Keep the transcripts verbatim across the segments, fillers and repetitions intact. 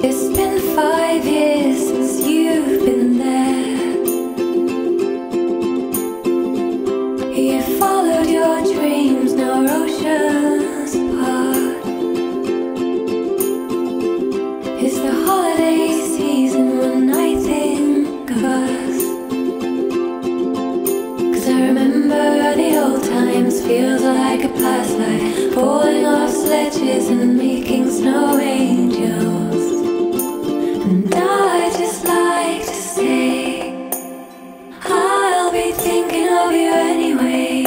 It's been five years since you've been there. You followed your dreams, now oceans apart. It's the holiday season when I think of us. 'Cause I remember the old times, feels like a past life, pulling off sledges and making snow angels. And I just like to say, I'll be thinking of you anyway.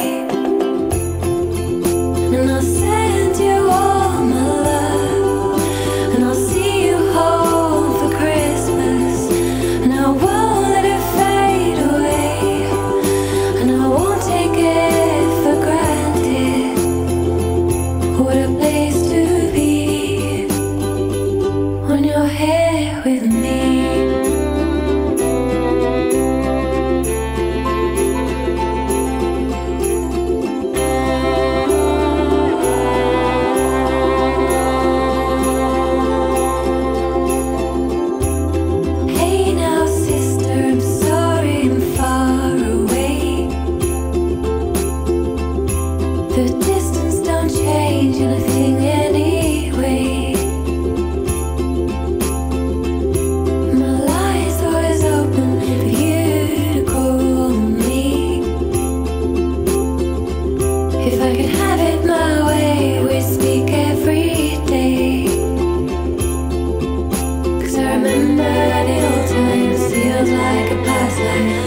And I'll send you all my love, and I'll see you home for Christmas, and I won't let it fade away, and I won't take it for granted. What a place to be when you're here with me. Hey now, sister, I'm sorry I'm far away. The distance don't change anything anyway. My line's always open for you to call me. If I could have it my way, we'd speak every day. 'Cause I remember the old times, feels like a past life,